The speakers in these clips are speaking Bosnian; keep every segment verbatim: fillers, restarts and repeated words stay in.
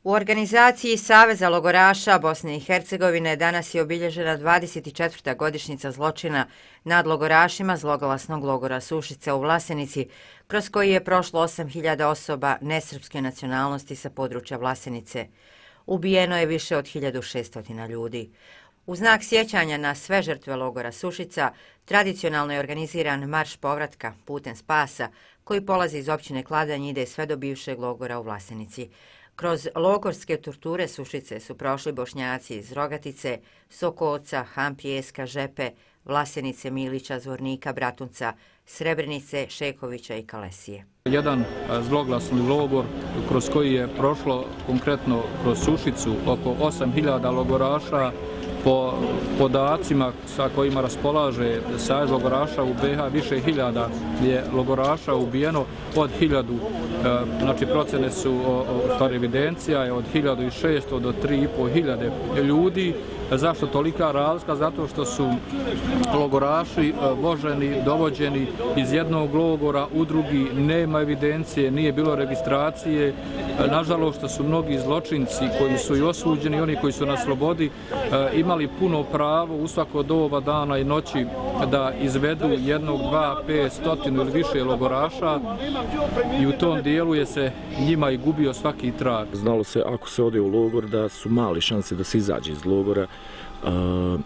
U organizaciji Saveza logoraša Bosne i Hercegovine danas je obilježena dvadeset četvrta godišnjica zločina nad logorašima zloglasnog logora Sušica u Vlasenici, kroz koji je prošlo osam hiljada osoba nesrpske nacionalnosti sa područja Vlasenice. Ubijeno je više od hiljadu šesto ljudi. U znak sjećanja na sve žrtve logora Sušica, tradicionalno je organiziran marš povratka putem spasa, koji polazi iz općine Kladanj i ide sve do bivšeg logora u Vlasenici. Kroz logorske torture Sušice su prošli Bošnjaci iz Rogatice, Sokoca, Hampijeska, Žepe, Vlasenice, Milića, Zvornika, Bratunca, Srebrenice, Šekovića i Kalesije. Jedan zloglasni logor kroz koji je prošlo konkretno kroz Sušicu oko osam hiljada logoraša. Po podacima sa kojima raspolaže Savez logoraša u be ha, više hiljada je logoraša ubijeno, od hiljadu, znači procene su, stvari evidencija je od hiljadu šesto do tri i po hiljade ljudi. Zašto tolika razlika? Zato što su logoraši voženi, dovođeni iz jednog logora u drugi, nema evidencije, nije bilo registracije. Nažalost, što su mnogi zločinci koji su i osuđeni i oni koji su na slobodi imali puno pravo u svako doba dana i noći da izvedu jednog, dva, pet, stotinu ili više logoraša i u tom dijelu je se njima i gubio svaki trag. Znalo se ako se ode u logor da su mali šanse da se izađe iz logora. Uh,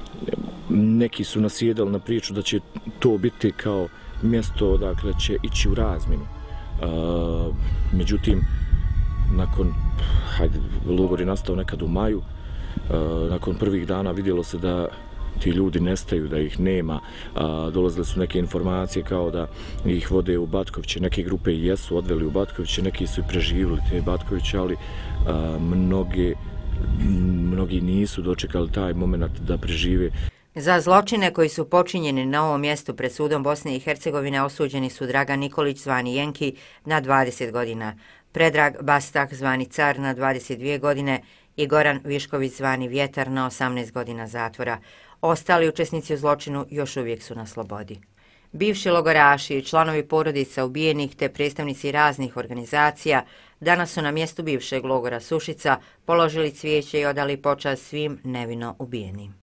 neki su nasjedali na priču da će to biti kao mjesto odakle će ići u razmjenu. Uh, međutim, nakon, hajde, logor je nastao nekad u maju, uh, nakon prvih dana vidjelo se da ti ljudi nestaju, da ih nema. Uh, dolazile su neke informacije kao da ih vode u Batkoviće, neke grupe jesu odveli u Batkoviće, neki su i preživjeli te Batkoviće, ali uh, mnoge mnogi nisu dočekali taj moment da prežive. Za zločine koji su počinjeni na ovom mjestu pred sudom Bosne i Hercegovine osuđeni su Dragan Nikolić zvani Jenki na dvadeset godina, Predrag Bastak zvani Car na dvadeset dvije godine i Goran Višković zvani Vjetar na osamnaest godina zatvora. Ostali učesnici u zločinu još uvijek su na slobodi. Bivši logoraši i članovi porodica ubijenih te predstavnici raznih organizacija danas su na mjestu bivšeg logora Sušica položili cvijeće i odali počast svim nevino ubijenim.